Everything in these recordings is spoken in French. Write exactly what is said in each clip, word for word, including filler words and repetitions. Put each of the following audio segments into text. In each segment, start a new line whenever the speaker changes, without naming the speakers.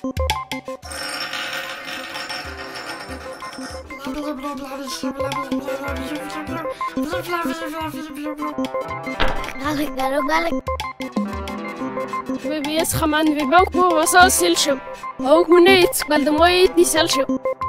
Galak, galak, galak.
Baby, yes, Haman, we both go was all silship. Oh, who needs, but the way it is silship.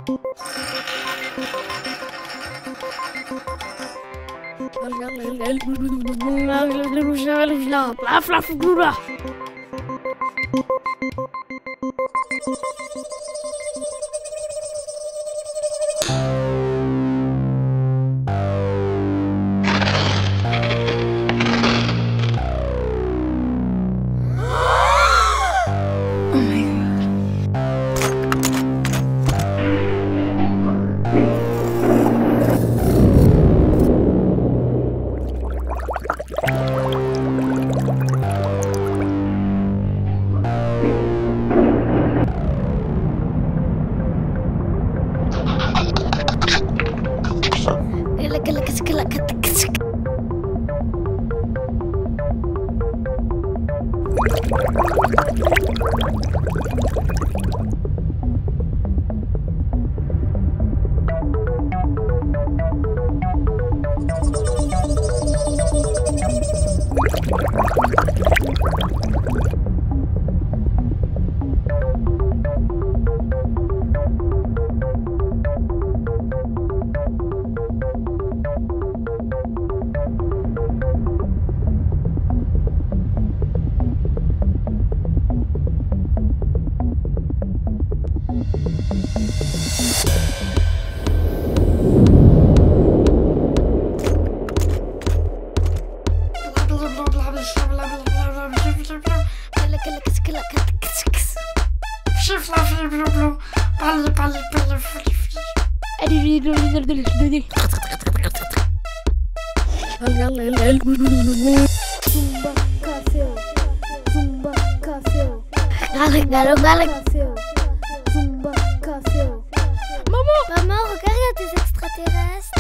Galak, galak, galak.
Maman!
Maman, regarde, il y a des extraterrestres.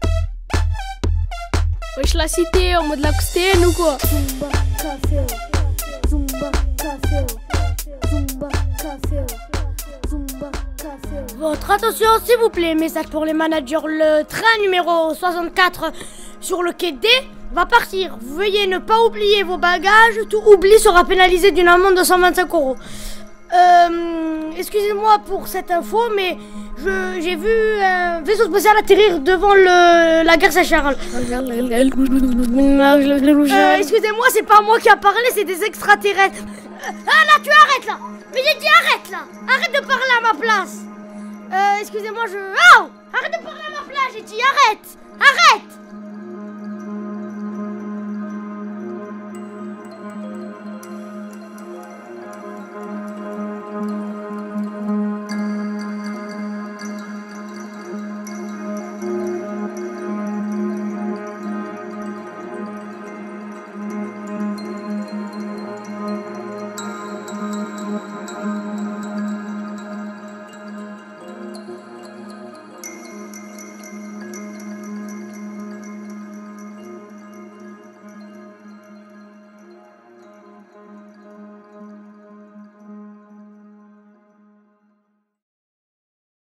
Wesh la cité en mode lacoustéenne ou quoi?
Zumba café, Zumba café, Zumba café, Zumba café. Votre attention s'il vous plaît, message pour les managers. Le train numéro soixante-quatre sur le quai D va partir. Veuillez ne pas oublier vos bagages. Tout oubli sera pénalisé d'une amende de cent vingt-cinq euros. Euh, excusez-moi pour cette info, mais j'ai vu un vaisseau spatial atterrir devant le, la gare Saint-Charles. Euh, excusez-moi, c'est pas moi qui a parlé, c'est des extraterrestres. Euh, ah là, tu arrêtes là. Mais j'ai dit arrête là. Arrête de parler à ma place. Euh, excusez-moi, je... Oh, arrête de parler à ma place, j'ai dit arrête. Arrête.